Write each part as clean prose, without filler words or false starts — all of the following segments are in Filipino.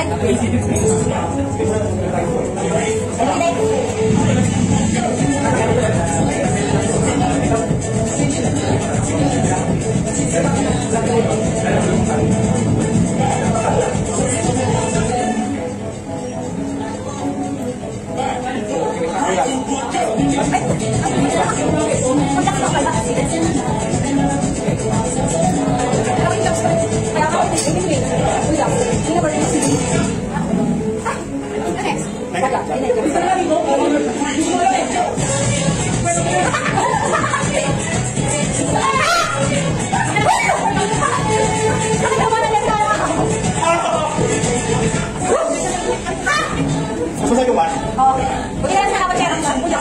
Susah cuma. Oh, bagaimana cara bercakap dengan mudah?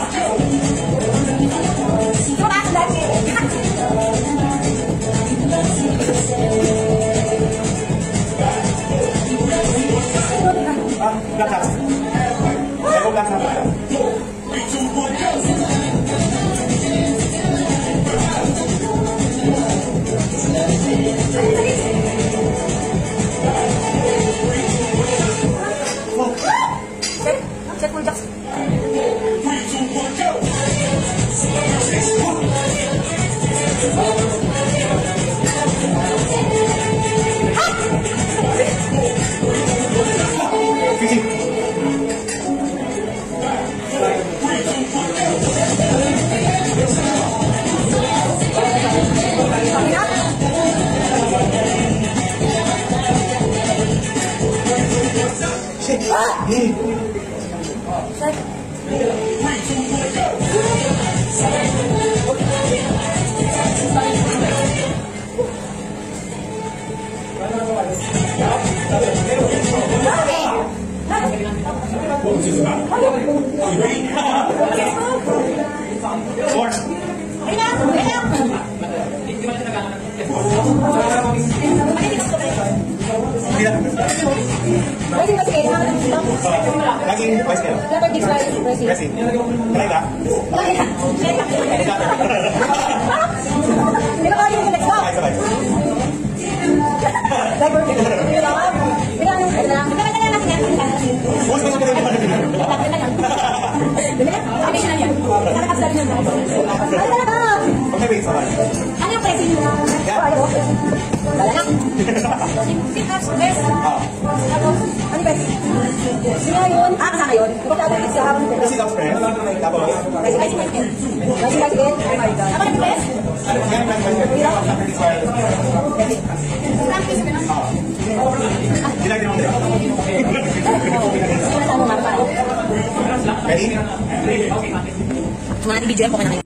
Coba lagi. Belakang. Saya belakang. Cek full jacks. Lagi vice kayo? Pressing. Kaya ka? Di ba kaya yung next go? Sabay. Boss, kung saan ka okay, wait, sabay. Ano yung pressing nyo? Wala na. Sit ups, best. Tapos, ano ba? Sino yun? Kasama yun. Ikaw tatapit sa habang nito. Sit ups, press. Tapos? Bicycle. Ako nag-press? Ready? Mga i-video ko na